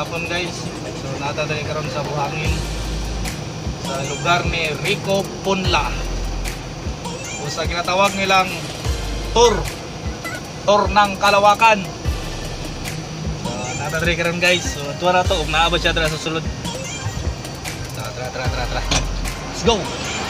hapon guys. So natadali karon sa buhangin sa lugar ni Rico Punla. O sa kinatawag nilang tour ng Kalawakan. So natadali karon guys. So tuwa na to kung naabot siya sa sulod. Tara. Let's go.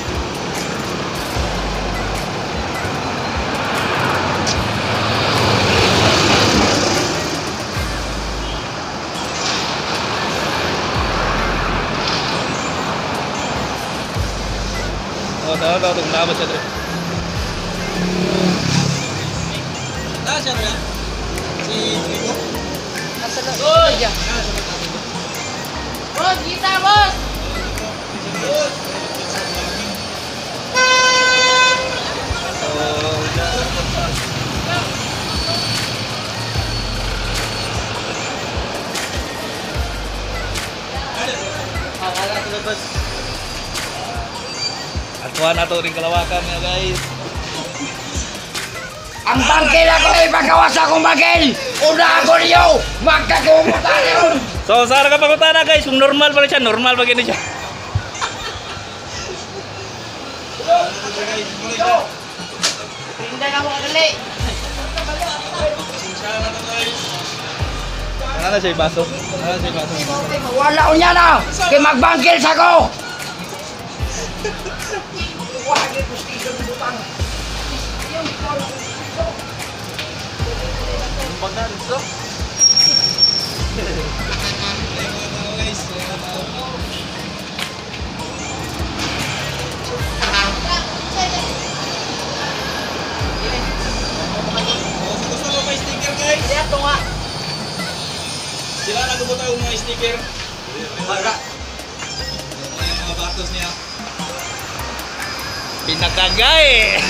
Tahu tuh kenapa sih tuh? Nah siapa ya? Si Rico. Oh ya. Bos kita bos. Ada terus. Atuan na to ring Kalawakan ya guys. Ang bangkil ako ipagawas akong bangkil. Una ako niyo. Magkakumutan yun. So saan ka pakutan na guys? Kung normal pa rin siya. Normal pa gini siya. Hindi na mo dali. Ano siya ibaso? Wala ko niya na. Kaya magbangkil sa ko. Sila nagbubuta yung mga sticker. Mga batos niya. Pinakagay.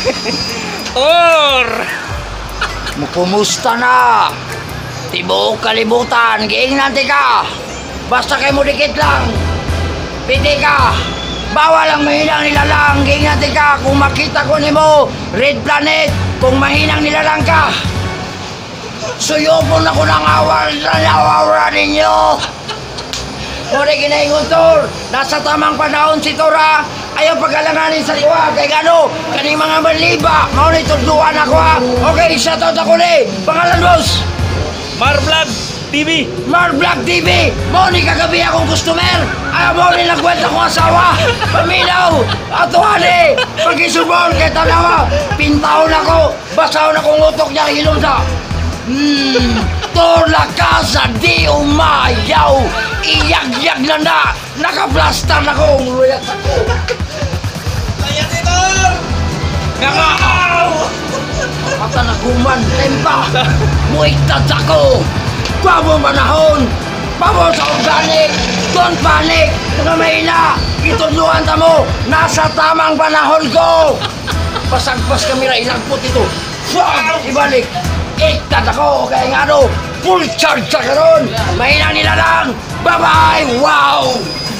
Or Kumusta na? Tibuok kalibutan, giingnan ka. Basta kayo mo dikit lang. Piti ka. Bawal ang mahinang nilalang, giingnan ka. Kung makita ko nimo, red planet, kung mahinang nilalang ka. Suyopon ako ng awara ninyo. Muli kinaingon Tor, nasa tamang panahon si Tora. Ayaw pag-alanganin sa liwa, kay gano, kaning mga manliba, maunay tulduan ako ha. Okay, shoutout ako ni, pangalan boss. Marvlog TV. Marvlog TV, maunay kagabi akong customer. Ayaw maunay nagkwenta kong asawa. Paminaw, atuhani, pag-isubon kay tanawa. Pintaon ako, basaon akong utok niya hilom sa. Tor la casa di umayaw. Iyag-yag na nakaplastar na kong luyat ako. Layat ito! Kakaaw! Mata na kuman, tempa. Muiktad ako. Pabo manahon. Pabo sa organic. Don't panic. Mga mahina. Ituluan ta mo. Nasa tamang panahon ko. Pasagpas kami na ilagpot ito. Ibalik. Iktad ako. Kaya nga full charge sa karon. Mahina nila lang. Bye-bye. Wow!